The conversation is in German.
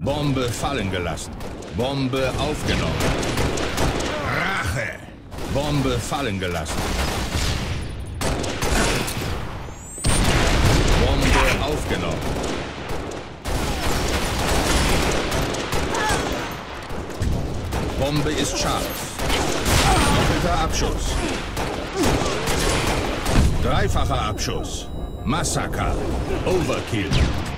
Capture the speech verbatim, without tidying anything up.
Bombe fallen gelassen. Bombe aufgenommen. Rache. Bombe fallen gelassen. Bombe aufgenommen. Bombe ist scharf. Doppelter Abschuss. Dreifacher Abschuss. Massaker. Overkill.